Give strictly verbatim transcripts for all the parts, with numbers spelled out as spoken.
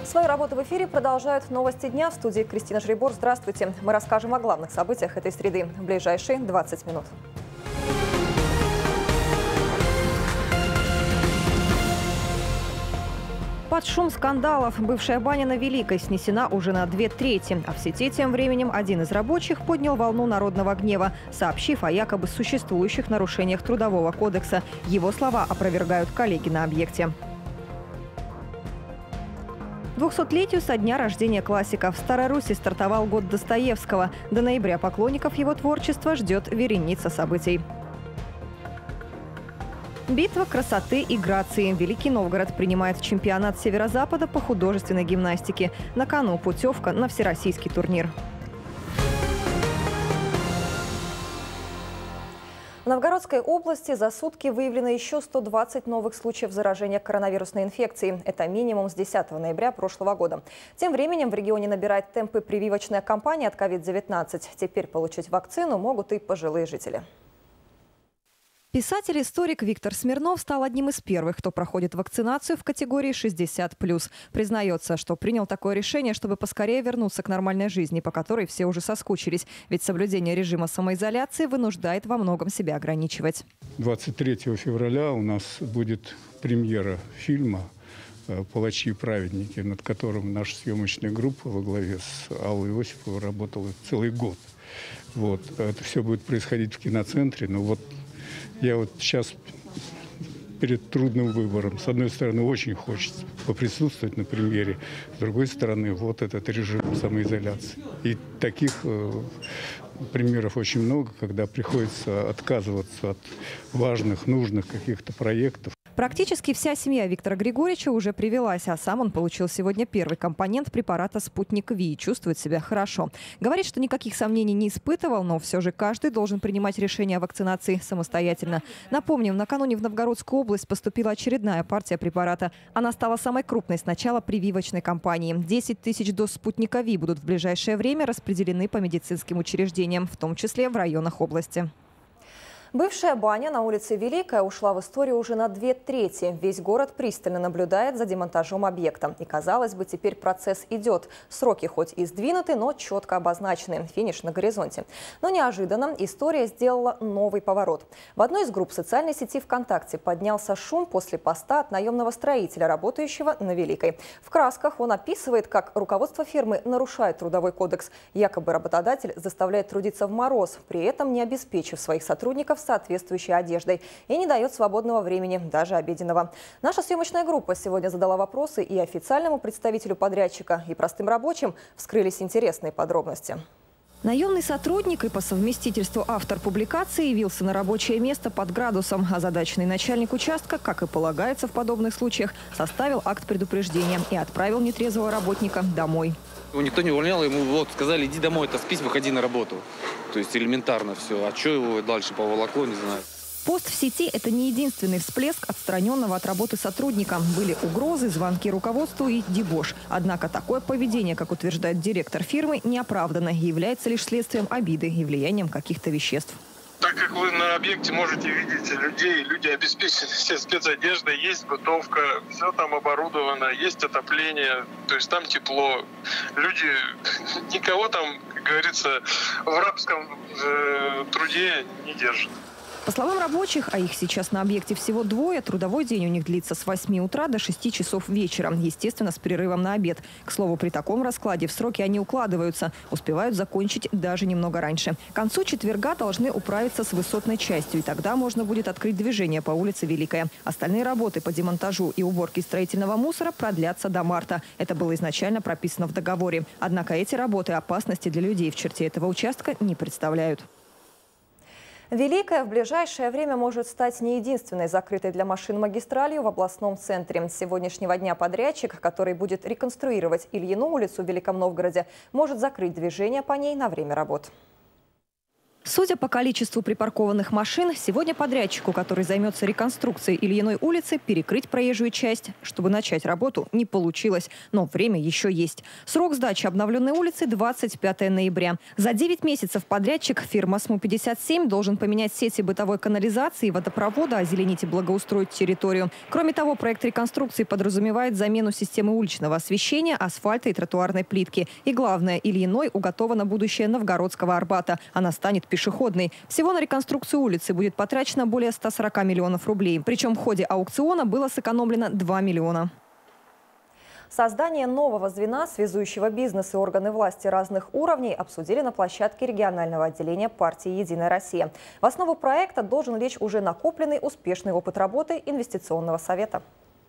Свою работу в эфире продолжают новости дня. В студии Кристина Жребор. Здравствуйте. Мы расскажем о главных событиях этой среды в ближайшие двадцать минут. Под шум скандалов бывшая баня на Великой снесена уже на две трети. А в сети тем временем один из рабочих поднял волну народного гнева, сообщив о якобы существующих нарушениях Трудового кодекса. Его слова опровергают коллеги на объекте. двухсотлетию со дня рождения классика в Старой Руси стартовал год Достоевского. До ноября поклонников его творчества ждет вереница событий. Битва красоты и грации. Великий Новгород принимает чемпионат Северо-Запада по художественной гимнастике. На кону путевка на всероссийский турнир. В Новгородской области за сутки выявлено еще сто двадцать новых случаев заражения коронавирусной инфекцией. Это минимум с десятого ноября прошлого года. Тем временем в регионе набирает темпы прививочная кампания от ковид девятнадцать. Теперь получить вакцину могут и пожилые жители. Писатель-историк Виктор Смирнов стал одним из первых, кто проходит вакцинацию в категории шестьдесят плюс. Признается, что принял такое решение, чтобы поскорее вернуться к нормальной жизни, по которой все уже соскучились. Ведь соблюдение режима самоизоляции вынуждает во многом себя ограничивать. двадцать третьего февраля у нас будет премьера фильма «Палачи и праведники», над которым наша съемочная группа во главе с Аллой Иосифовой работала целый год. Вот. Это все будет происходить в киноцентре, но вот я вот сейчас перед трудным выбором. С одной стороны, очень хочется поприсутствовать на премьере, с другой стороны, вот этот режим самоизоляции. И таких э, примеров очень много, когда приходится отказываться от важных, нужных каких-то проектов. Практически вся семья Виктора Григорьевича уже привилась, а сам он получил сегодня первый компонент препарата «Спутник Ви» и чувствует себя хорошо. Говорит, что никаких сомнений не испытывал, но все же каждый должен принимать решение о вакцинации самостоятельно. Напомним, накануне в Новгородскую область поступила очередная партия препарата. Она стала самой крупной с начала прививочной кампании. десять тысяч доз «Спутника Ви» будут в ближайшее время распределены по медицинским учреждениям, в том числе в районах области. Бывшая баня на улице Великая ушла в историю уже на две трети. Весь город пристально наблюдает за демонтажом объекта. И, казалось бы, теперь процесс идет. Сроки хоть и сдвинуты, но четко обозначены. Финиш на горизонте. Но неожиданно история сделала новый поворот. В одной из групп социальной сети ВКонтакте поднялся шум после поста от наемного строителя, работающего на Великой. В красках он описывает, как руководство фирмы нарушает Трудовой кодекс. Якобы работодатель заставляет трудиться в мороз, при этом не обеспечив своих сотрудников соответствующей одеждой и не дает свободного времени, даже обеденного. Наша съемочная группа сегодня задала вопросы и официальному представителю подрядчика, и простым рабочим. Вскрылись интересные подробности. Наемный сотрудник и по совместительству автор публикации явился на рабочее место под градусом. Озадаченный начальник участка, как и полагается в подобных случаях, составил акт предупреждения и отправил нетрезвого работника домой. Его никто не увольнял, ему вот сказали: иди домой, отоспись, выходи на работу. То есть элементарно все. А что его дальше поволокло, не знаю. Пост в сети – это не единственный всплеск отстраненного от работы сотрудника. Были угрозы, звонки руководству и дебош. Однако такое поведение, как утверждает директор фирмы, не оправдано и является лишь следствием обиды и влиянием каких-то веществ. Так как вы на объекте можете видеть людей, люди обеспечены все спецодеждой, есть бытовка, все там оборудовано, есть отопление, то есть там тепло. Люди, никого там, как говорится, в рабском э, труде не держат. По словам рабочих, а их сейчас на объекте всего двое, трудовой день у них длится с восьми утра до шести часов вечера. Естественно, с перерывом на обед. К слову, при таком раскладе в сроки они укладываются. Успевают закончить даже немного раньше. К концу четверга должны управиться с высотной частью. И тогда можно будет открыть движение по улице Великая. Остальные работы по демонтажу и уборке строительного мусора продлятся до марта. Это было изначально прописано в договоре. Однако эти работы опасности для людей в черте этого участка не представляют. Великая в ближайшее время может стать не единственной закрытой для машин магистралью в областном центре. С сегодняшнего дня подрядчик, который будет реконструировать Ильину улицу в Великом Новгороде, может закрыть движение по ней на время работ. Судя по количеству припаркованных машин, сегодня подрядчику, который займется реконструкцией Ильиной улицы, перекрыть проезжую часть, чтобы начать работу, не получилось. Но время еще есть. Срок сдачи обновленной улицы – двадцать пятое ноября. За девять месяцев подрядчик, фирма СМУ пятьдесят семь, должен поменять сети бытовой канализации и водопровода, озеленить и благоустроить территорию. Кроме того, проект реконструкции подразумевает замену системы уличного освещения, асфальта и тротуарной плитки. И главное, Ильиной уготовано будущее Новгородского Арбата. Она станет пешеходной. Всего на реконструкцию улицы будет потрачено более ста сорока миллионов рублей. Причем в ходе аукциона было сэкономлено два миллиона. Создание нового звена, связующего бизнес и органы власти разных уровней, обсудили на площадке регионального отделения партии «Единая Россия». В основу проекта должен лечь уже накопленный успешный опыт работы инвестиционного совета.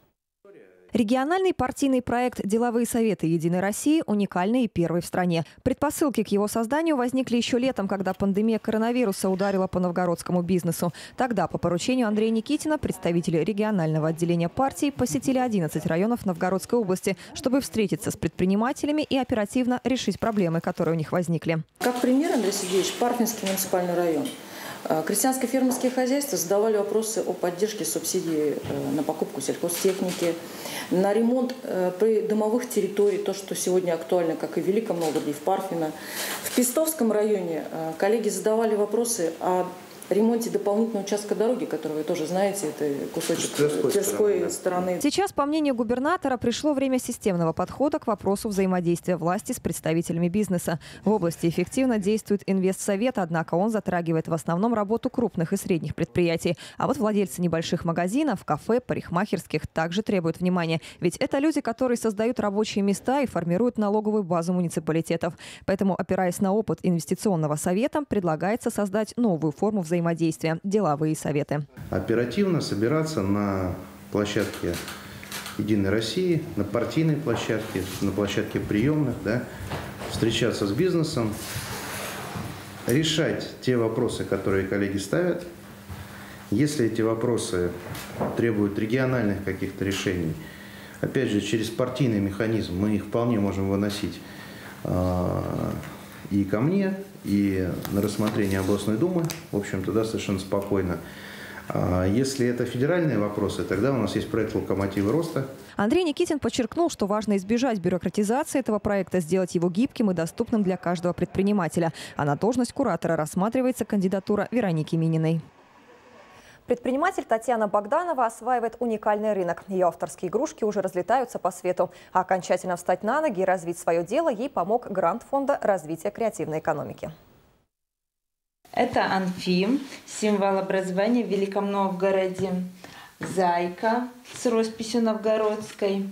Региональный партийный проект «Деловые советы Единой России» уникальный и первый в стране. Предпосылки к его созданию возникли еще летом, когда пандемия коронавируса ударила по новгородскому бизнесу. Тогда по поручению Андрея Никитина представители регионального отделения партии посетили одиннадцать районов Новгородской области, чтобы встретиться с предпринимателями и оперативно решить проблемы, которые у них возникли. Как пример, Андрей Сергеевич, Парфинский муниципальный район. Крестьянско-фермерские хозяйства задавали вопросы о поддержке субсидий на покупку сельхозтехники, на ремонт придомовых территорий, то, что сегодня актуально, как и в Великом Новгороде, и в Парфино. В Пестовском районе коллеги задавали вопросы о ремонте дополнительного участка дороги, который вы тоже знаете, это кусочек Тверской стороны. Сейчас, по мнению губернатора, пришло время системного подхода к вопросу взаимодействия власти с представителями бизнеса. В области эффективно действует инвестсовет, однако он затрагивает в основном работу крупных и средних предприятий. А вот владельцы небольших магазинов, кафе, парикмахерских также требуют внимания. Ведь это люди, которые создают рабочие места и формируют налоговую базу муниципалитетов. Поэтому, опираясь на опыт инвестиционного совета, предлагается создать новую форму взаимодействия. Взаимодействия, деловые советы. Оперативно собираться на площадке «Единой России», на партийной площадке, на площадке приемных, да, встречаться с бизнесом, решать те вопросы, которые коллеги ставят. Если эти вопросы требуют региональных каких-то решений, опять же, через партийный механизм мы их вполне можем выносить э, и ко мне, и на рассмотрение областной думы, в общем-то, да, совершенно спокойно. Если это федеральные вопросы, тогда у нас есть проект «Локомотивы роста». Андрей Никитин подчеркнул, что важно избежать бюрократизации этого проекта, сделать его гибким и доступным для каждого предпринимателя. А на должность куратора рассматривается кандидатура Вероники Мининой. Предприниматель Татьяна Богданова осваивает уникальный рынок. Ее авторские игрушки уже разлетаются по свету. А окончательно встать на ноги и развить свое дело ей помог грант Фонда развития креативной экономики. Это Анфим, символ образования в Великом Новгороде. Зайка с росписью новгородской.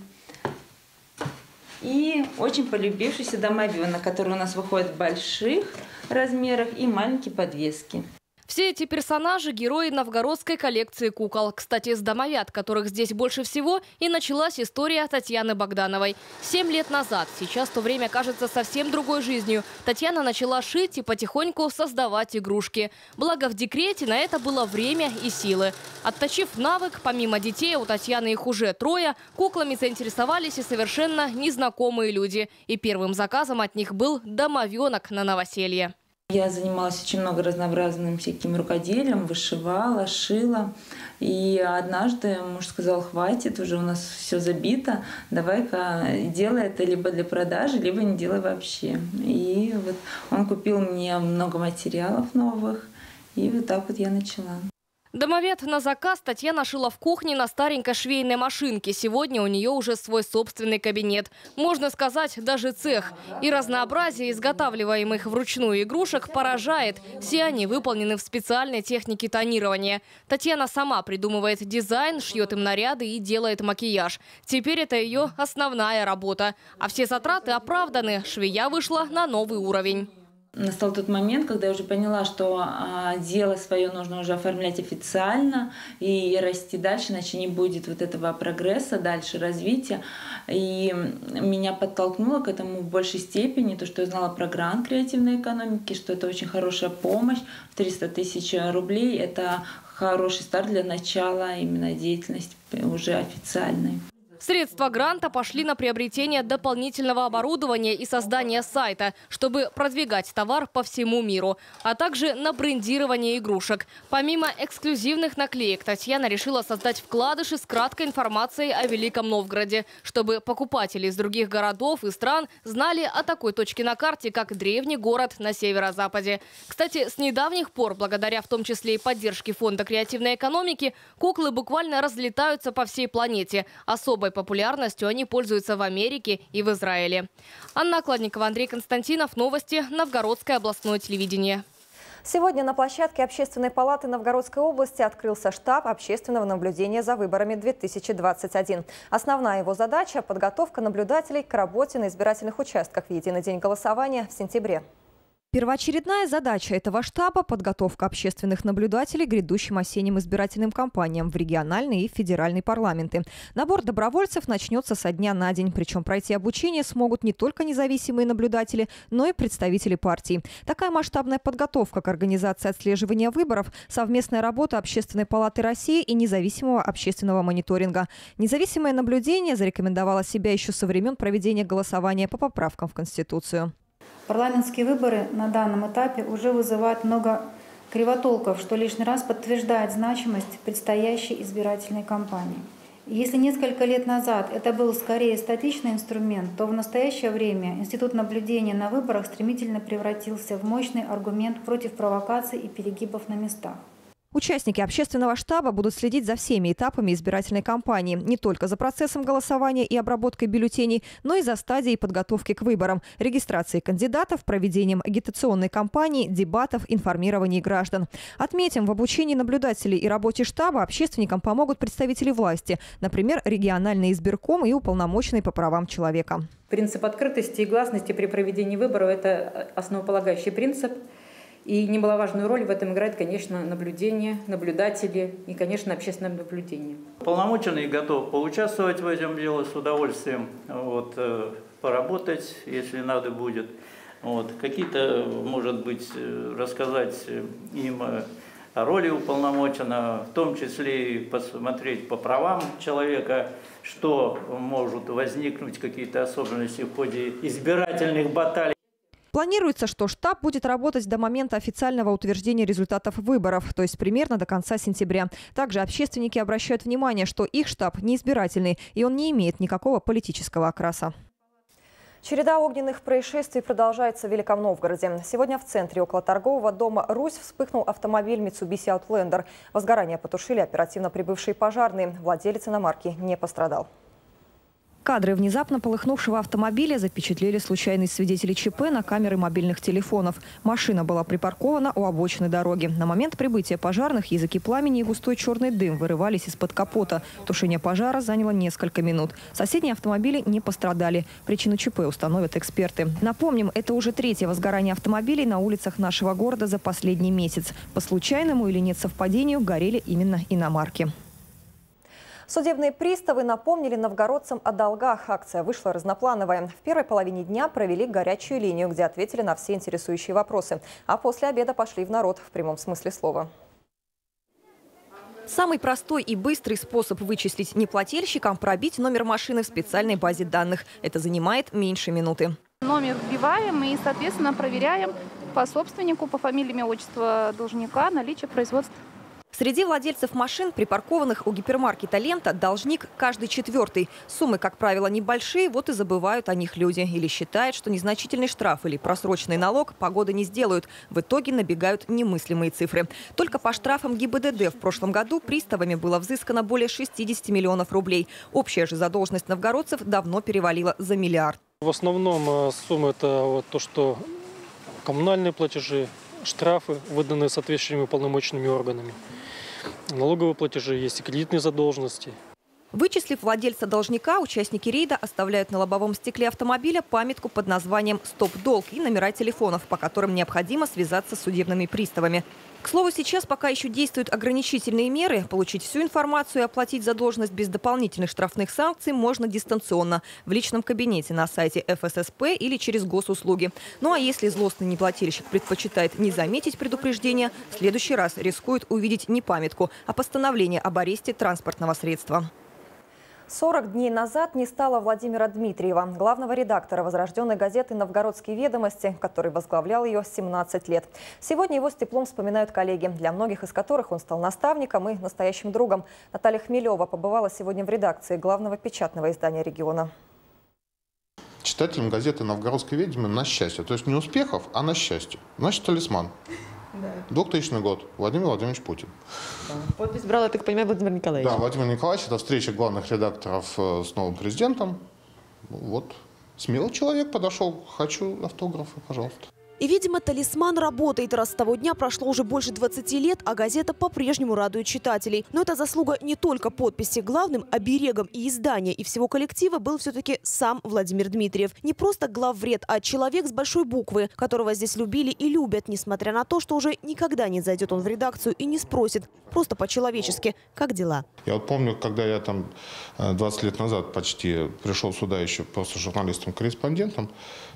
И очень полюбившийся домовенок, который у нас выходит в больших размерах и маленькие подвески. Все эти персонажи – герои новгородской коллекции кукол. Кстати, с домовят, которых здесь больше всего, и началась история Татьяны Богдановой. Семь лет назад, сейчас то время кажется совсем другой жизнью, Татьяна начала шить и потихоньку создавать игрушки. Благо в декрете на это было время и силы. Отточив навык, помимо детей, у Татьяны их уже трое, куклами заинтересовались и совершенно незнакомые люди. И первым заказом от них был домовенок на новоселье. Я занималась очень много разнообразным всяким рукоделием, вышивала, шила. И однажды муж сказал: хватит, уже у нас все забито, давай-ка делай это либо для продажи, либо не делай вообще. И вот он купил мне много материалов новых, и вот так вот я начала. Домовед на заказ Татьяна шила в кухне на старенькой швейной машинке. Сегодня у нее уже свой собственный кабинет. Можно сказать, даже цех. И разнообразие изготавливаемых вручную игрушек поражает. Все они выполнены в специальной технике тонирования. Татьяна сама придумывает дизайн, шьет им наряды и делает макияж. Теперь это ее основная работа. А все затраты оправданы. Швея вышла на новый уровень. Настал тот момент, когда я уже поняла, что а, дело свое нужно уже оформлять официально и расти дальше, иначе не будет вот этого прогресса, дальше развития. И меня подтолкнуло к этому в большей степени то, что я знала про грант креативной экономики, что это очень хорошая помощь в триста тысяч рублей. Это хороший старт для начала именно деятельности уже официальной. Средства гранта пошли на приобретение дополнительного оборудования и создание сайта, чтобы продвигать товар по всему миру, а также на брендирование игрушек. Помимо эксклюзивных наклеек, Татьяна решила создать вкладыши с краткой информацией о Великом Новгороде, чтобы покупатели из других городов и стран знали о такой точке на карте, как древний город на северо-западе. Кстати, с недавних пор, благодаря в том числе и поддержке Фонда креативной экономики, куклы буквально разлетаются по всей планете. Особой популярностью они пользуются в Америке и в Израиле. Анна Окладникова, Андрей Константинов. Новости. Новгородское областное телевидение. Сегодня на площадке Общественной палаты Новгородской области открылся штаб общественного наблюдения за выборами две тысячи двадцать один. Основная его задача – подготовка наблюдателей к работе на избирательных участках в единый день голосования в сентябре. Первоочередная задача этого штаба – подготовка общественных наблюдателей к грядущим осенним избирательным кампаниям в региональные и федеральные парламенты. Набор добровольцев начнется со дня на день. Причем пройти обучение смогут не только независимые наблюдатели, но и представители партий. Такая масштабная подготовка к организации отслеживания выборов – совместная работа Общественной палаты России и независимого общественного мониторинга. Независимое наблюдение зарекомендовало себя еще со времен проведения голосования по поправкам в Конституцию. Парламентские выборы на данном этапе уже вызывают много кривотолков, что лишний раз подтверждает значимость предстоящей избирательной кампании. Если несколько лет назад это был скорее статичный инструмент, то в настоящее время институт наблюдения на выборах стремительно превратился в мощный аргумент против провокаций и перегибов на местах. Участники общественного штаба будут следить за всеми этапами избирательной кампании. Не только за процессом голосования и обработкой бюллетеней, но и за стадией подготовки к выборам, регистрацией кандидатов, проведением агитационной кампании, дебатов, информировании граждан. Отметим, в обучении наблюдателей и работе штаба общественникам помогут представители власти, например, региональный избирком и уполномоченный по правам человека. Принцип открытости и гласности при проведении выборов – это основополагающий принцип. И немаловажную роль в этом играет, конечно, наблюдение, наблюдатели и, конечно, общественное наблюдение. Уполномоченный готов поучаствовать в этом деле с удовольствием, вот, поработать, если надо будет. Вот, какие-то, может быть, рассказать им о роли уполномоченного, в том числе и посмотреть по правам человека, что может возникнуть, какие-то особенности в ходе избирательных баталий. Планируется, что штаб будет работать до момента официального утверждения результатов выборов, то есть примерно до конца сентября. Также общественники обращают внимание, что их штаб не избирательный, и он не имеет никакого политического окраса. Череда огненных происшествий продолжается в Великом Новгороде. Сегодня в центре около торгового дома «Русь» вспыхнул автомобиль Mitsubishi Outlander. Возгорание потушили оперативно прибывшие пожарные. Владелец иномарки не пострадал. Кадры внезапно полыхнувшего автомобиля запечатлели случайные свидетели ЧП на камеры мобильных телефонов. Машина была припаркована у обочины дороги. На момент прибытия пожарных языки пламени и густой черный дым вырывались из-под капота. Тушение пожара заняло несколько минут. Соседние автомобили не пострадали. Причину ЧП установят эксперты. Напомним, это уже третье возгорание автомобилей на улицах нашего города за последний месяц. По случайному или нет совпадению горели именно иномарки. Судебные приставы напомнили новгородцам о долгах. Акция вышла разноплановая. В первой половине дня провели горячую линию, где ответили на все интересующие вопросы. А после обеда пошли в народ в прямом смысле слова. Самый простой и быстрый способ вычислить неплательщикам – пробить номер машины в специальной базе данных. Это занимает меньше минуты. Номер вбиваем и, соответственно, проверяем по собственнику, по фамилии, имя, отчество должника, наличие производства. Среди владельцев машин, припаркованных у гипермаркета «Лента», должник каждый четвертый. Суммы, как правило, небольшие, вот и забывают о них люди. Или считают, что незначительный штраф или просроченный налог погоды не сделают. В итоге набегают немыслимые цифры. Только по штрафам ГИБДД в прошлом году приставами было взыскано более шестидесяти миллионов рублей. Общая же задолженность новгородцев давно перевалила за миллиард. В основном сумма – это вот то, что коммунальные платежи, штрафы, выданные соответствующими уполномоченными органами. Налоговые платежи, есть и кредитные задолженности. Вычислив владельца должника, участники рейда оставляют на лобовом стекле автомобиля памятку под названием «Стоп-долг» и номера телефонов, по которым необходимо связаться с судебными приставами. К слову, сейчас пока еще действуют ограничительные меры. Получить всю информацию и оплатить задолженность без дополнительных штрафных санкций можно дистанционно, в личном кабинете на сайте эф эс эс пэ или через госуслуги. Ну а если злостный неплательщик предпочитает не заметить предупреждение, в следующий раз рискует увидеть не памятку, а постановление об аресте транспортного средства. сорок дней назад не стало Владимира Дмитриева, главного редактора возрожденной газеты «Новгородские ведомости», который возглавлял ее семнадцать лет. Сегодня его с теплом вспоминают коллеги, для многих из которых он стал наставником и настоящим другом. Наталья Хмелева побывала сегодня в редакции главного печатного издания региона. Читателям газеты «Новгородские ведьмы» на счастье. То есть не успехов, а на счастье. Значит, талисман. Да. двухтысячный год. Владимир Владимирович Путин. Да. Подпись брал, я так понимаю, Владимир Николаевич. Да, Владимир Николаевич. Это встреча главных редакторов с новым президентом. Вот. Смелый человек подошел. Хочу автографы, пожалуйста. И, видимо, талисман работает, раз с того дня прошло уже больше двадцати лет, а газета по-прежнему радует читателей. Но это заслуга не только подписи. Главным оберегом и издания, и всего коллектива был все-таки сам Владимир Дмитриев. Не просто главред, а человек с большой буквы, которого здесь любили и любят, несмотря на то, что уже никогда не зайдет он в редакцию и не спросит, просто по-человечески, как дела. Я вот помню, когда я там двадцать лет назад почти пришел сюда еще просто журналистом-корреспондентом,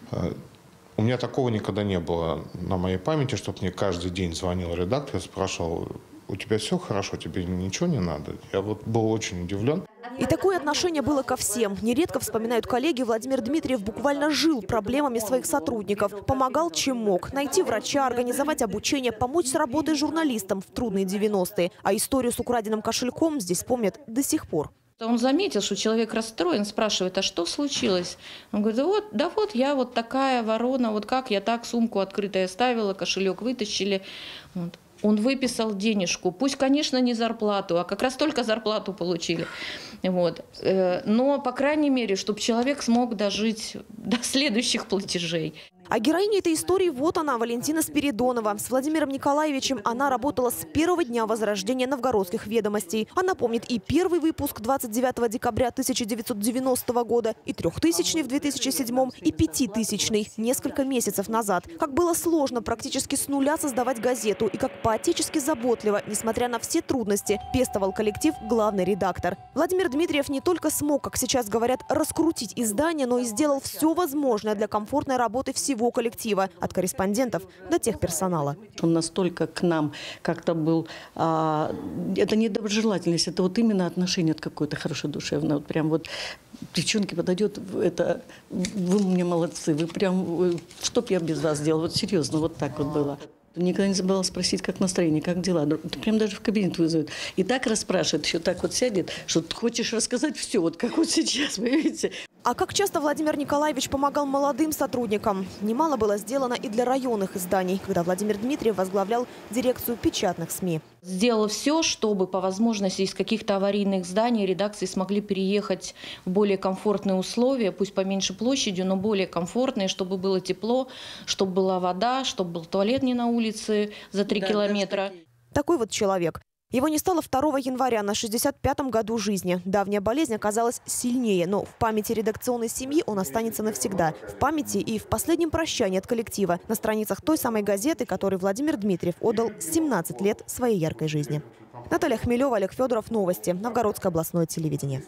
у меня такого никогда не было на моей памяти, чтобы мне каждый день звонил редактор и спрашивал: у тебя все хорошо, тебе ничего не надо. Я вот был очень удивлен. И такое отношение было ко всем. Нередко, вспоминают коллеги, Владимир Дмитриев буквально жил проблемами своих сотрудников. Помогал, чем мог. Найти врача, организовать обучение, помочь с работой журналистам в трудные девяностые. А историю с украденным кошельком здесь помнят до сих пор. Он заметил, что человек расстроен, спрашивает: а что случилось? Он говорит: да вот, да вот я вот такая ворона, вот как я так сумку открытой оставила, кошелек вытащили. Вот. Он выписал денежку, пусть, конечно, не зарплату, а как раз только зарплату получили. Вот. Но, по крайней мере, чтобы человек смог дожить до следующих платежей. А героиня этой истории вот она, Валентина Спиридонова. С Владимиром Николаевичем она работала с первого дня возрождения новгородских ведомостей. Она помнит и первый выпуск двадцать девятого декабря тысяча девятьсот девяностого года, и трехтысячный в две тысячи седьмом, и пятитысячный несколько месяцев назад. Как было сложно практически с нуля создавать газету, и как по-отечески заботливо, несмотря на все трудности, пестовал коллектив главный редактор. Владимир Дмитриев не только смог, как сейчас говорят, раскрутить издание, но и сделал все возможное для комфортной работы всего коллектива, от корреспондентов до техперсонала. Он настолько к нам как-то был, а, это не доброжелательность, это вот именно отношение какое-то хорошее, душевное. Вот прям вот девчонки подойдет, это вы мне молодцы, вы прям, что б я без вас сделала, вот серьезно, вот так вот было. Никогда не забывала спросить, как настроение, как дела. Прям даже в кабинет вызовет. И так расспрашивает, еще так вот сядет, что ты хочешь рассказать все, вот как вот сейчас, вы видите. А как часто Владимир Николаевич помогал молодым сотрудникам? Немало было сделано и для районных изданий, когда Владимир Дмитриев возглавлял дирекцию печатных СМИ. Сделал все, чтобы по возможности из каких-то аварийных зданий редакции смогли переехать в более комфортные условия, пусть поменьше площадью, но более комфортные, чтобы было тепло, чтобы была вода, чтобы был туалет не на улице за три да, километра. Такой вот человек. Его не стало второго января на шестьдесят пятом году жизни. Давняя болезнь оказалась сильнее, но в памяти редакционной семьи он останется навсегда. В памяти и в последнем прощании от коллектива на страницах той самой газеты, которой Владимир Дмитриев отдал семнадцать лет своей яркой жизни. Наталья Хмелева, Олег Федоров. Новости. Новгородское областное телевидение.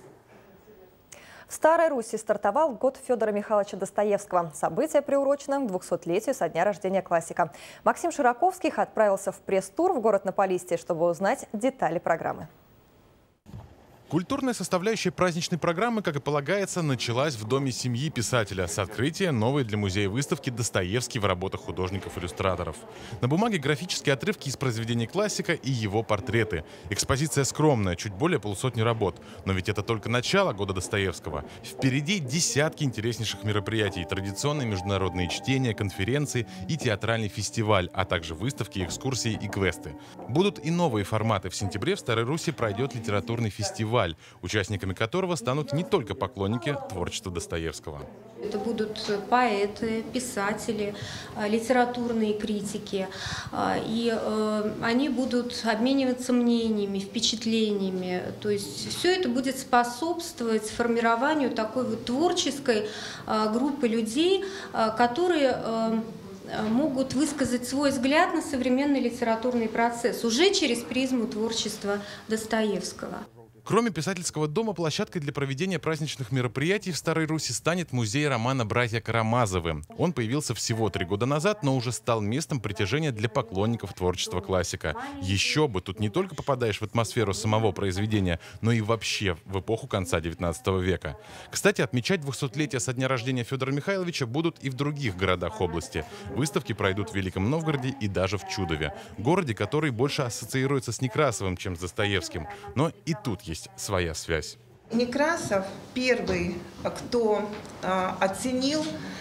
В Старой Руси стартовал год Федора Михайловича Достоевского. Событие приурочено к двухсотлетию со дня рождения классика. Максим Широковских отправился в пресс-тур в город на Полисске, чтобы узнать детали программы. Культурная составляющая праздничной программы, как и полагается, началась в Доме семьи писателя с открытия новой для музея выставки «Достоевский в работах художников-иллюстраторов». На бумаге графические отрывки из произведений классика и его портреты. Экспозиция скромная, чуть более полусотни работ. Но ведь это только начало года Достоевского. Впереди десятки интереснейших мероприятий, традиционные международные чтения, конференции и театральный фестиваль, а также выставки, экскурсии и квесты. Будут и новые форматы. В сентябре в Старой Руси пройдет литературный фестиваль, участниками которого станут не только поклонники творчества Достоевского. Это будут поэты, писатели, литературные критики. И они будут обмениваться мнениями, впечатлениями. То есть все это будет способствовать формированию такой вот творческой группы людей, которые могут высказать свой взгляд на современный литературный процесс уже через призму творчества Достоевского. Кроме писательского дома, площадкой для проведения праздничных мероприятий в Старой Руси станет музей романа «Братья Карамазовы». Он появился всего три года назад, но уже стал местом притяжения для поклонников творчества классика. Еще бы, тут не только попадаешь в атмосферу самого произведения, но и вообще в эпоху конца девятнадцатого века. Кстати, отмечать двухсотлетие со дня рождения Федора Михайловича будут и в других городах области. Выставки пройдут в Великом Новгороде и даже в Чудове. Городе, который больше ассоциируется с Некрасовым, чем с Достоевским. Но и тут есть своя связь. Некрасов первый, кто а, оценил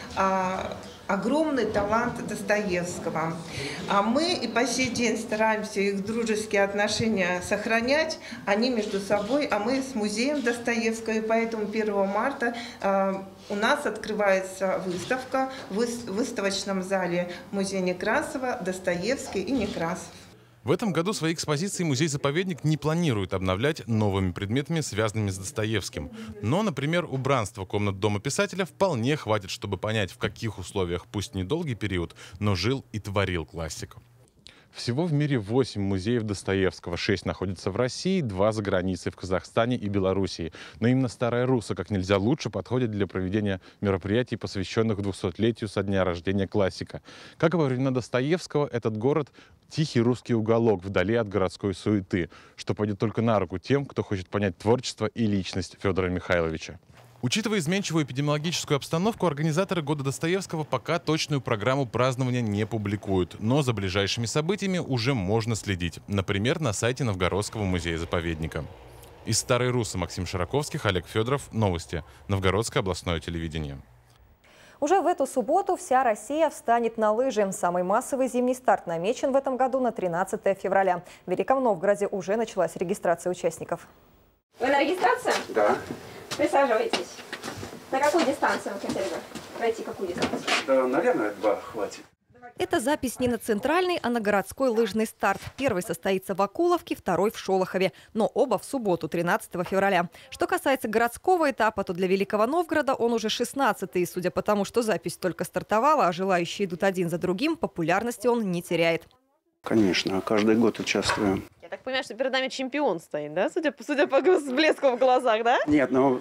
а, огромный талант Достоевского. А мы и по сей день стараемся их дружеские отношения сохранять, они между собой, а мы с музеем Достоевского. И поэтому первого марта а, у нас открывается выставка в выставочном зале музея Некрасова «Достоевский и Некрасов». В этом году свои экспозиции музей-заповедник не планирует обновлять новыми предметами, связанными с Достоевским. Но, например, убранство комнат Дома писателя вполне хватит, чтобы понять, в каких условиях, пусть недолгий период, но жил и творил классик. Всего в мире восемь музеев Достоевского. шесть находятся в России, два за границей в Казахстане и Белоруссии. Но именно Старая Русса как нельзя лучше подходит для проведения мероприятий, посвященных двухсотлетию со дня рождения классика. Как и во времена Достоевского, этот город – тихий русский уголок вдали от городской суеты, что пойдет только на руку тем, кто хочет понять творчество и личность Федора Михайловича. Учитывая изменчивую эпидемиологическую обстановку, организаторы Года Достоевского пока точную программу празднования не публикуют. Но за ближайшими событиями уже можно следить. Например, на сайте Новгородского музея-заповедника. Из Старой Руссы Максим Широковских, Олег Федоров. Новости. Новгородское областное телевидение. Уже в эту субботу вся Россия встанет на лыжи. Самый массовый зимний старт намечен в этом году на тринадцатое февраля. В Великом Новгороде уже началась регистрация участников. Вы на регистрацию? Да. Присаживайтесь. На какую дистанцию вы хотели бы пройти? Какую дистанцию? Да, наверное, два хватит. Это запись не на центральный, а на городской лыжный старт. Первый состоится в Акуловке, второй в Шолохове. Но оба в субботу, тринадцатого февраля. Что касается городского этапа, то для Великого Новгорода он уже шестнадцатый. И судя по тому, что запись только стартовала, а желающие идут один за другим, популярности он не теряет. Конечно, каждый год участвую. Я так понимаю, что перед нами чемпион стоит, да? Судя, судя по блеску в глазах, да? Нет, но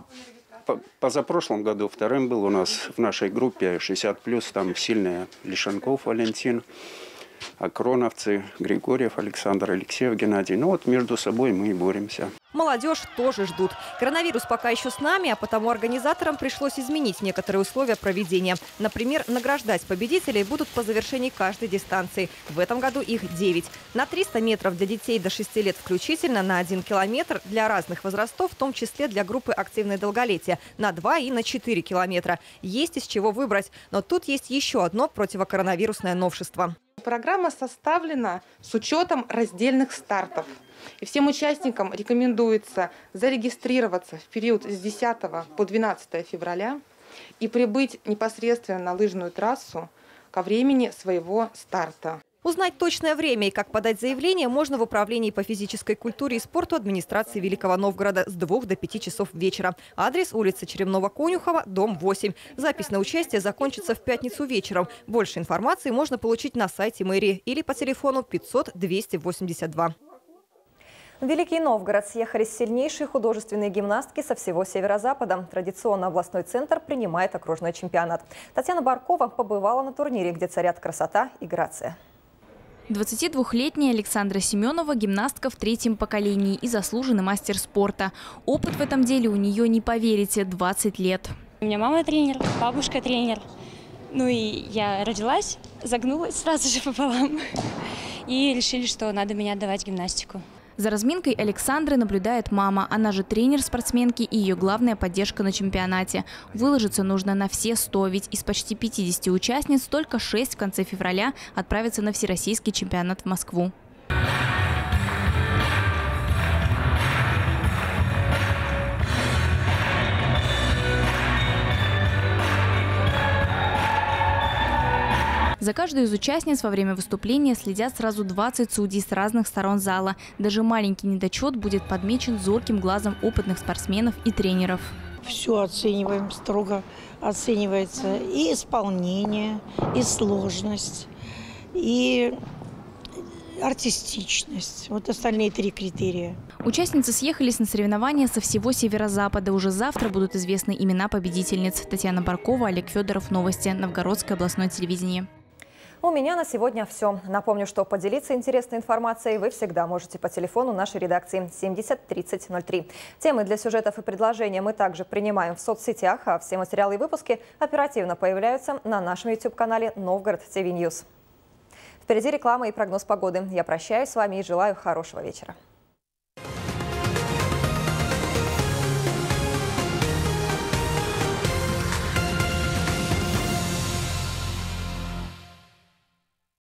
по позапрошлом году вторым был у нас в нашей группе шестьдесят плюс, там сильные Лишенков Валентин, Акроновцы, Григорьев Александр, Алексеев Геннадий. Ну вот между собой мы и боремся. Молодежь тоже ждут. Коронавирус пока еще с нами, а потому организаторам пришлось изменить некоторые условия проведения. Например, награждать победителей будут по завершении каждой дистанции. В этом году их девять. На триста метров для детей до шести лет включительно, на один километр для разных возрастов, в том числе для группы активное долголетие, на два и на четыре километра. Есть из чего выбрать. Но тут есть еще одно противокоронавирусное новшество. Программа составлена с учетом раздельных стартов. И всем участникам рекомендуется зарегистрироваться в период с десятого по двенадцатое февраля и прибыть непосредственно на лыжную трассу ко времени своего старта. Узнать точное время и как подать заявление можно в Управлении по физической культуре и спорту администрации Великого Новгорода с двух до пяти часов вечера. Адрес: улица Черемного-Конюхова, дом восемь. Запись на участие закончится в пятницу вечером. Больше информации можно получить на сайте мэрии или по телефону пятьсот двести восемьдесят два. В Великий Новгород съехались сильнейшие художественные гимнастки со всего северо-запада. Традиционно областной центр принимает окружной чемпионат. Татьяна Баркова побывала на турнире, где царят красота и грация. двадцатидвухлетняя Александра Семенова – гимнастка в третьем поколении и заслуженный мастер спорта. Опыт в этом деле у нее, не поверите, двадцать лет. У меня мама тренер, бабушка тренер. Ну и я родилась, загнулась сразу же пополам. И решили, что надо меня отдавать в гимнастику. За разминкой Александры наблюдает мама. Она же тренер спортсменки и ее главная поддержка на чемпионате. Выложиться нужно на все сто, ведь из почти пятидесяти участниц только шесть в конце февраля отправятся на всероссийский чемпионат в Москву. За каждую из участниц во время выступления следят сразу двадцать судей с разных сторон зала. Даже маленький недочет будет подмечен зорким глазом опытных спортсменов и тренеров. Все оцениваем, строго оценивается и исполнение, и сложность, и артистичность. Вот остальные три критерия. Участницы съехались на соревнования со всего северо-запада. Уже завтра будут известны имена победительниц. Татьяна Баркова, Олег Федоров. Новости. Новгородское областное телевидение. У меня на сегодня все. Напомню, что поделиться интересной информацией вы всегда можете по телефону нашей редакции семьдесят тридцать ноль три. Темы для сюжетов и предложения мы также принимаем в соцсетях, а все материалы и выпуски оперативно появляются на нашем YouTube-канале Новгород ти ви Ньюс. Впереди реклама и прогноз погоды. Я прощаюсь с вами и желаю хорошего вечера.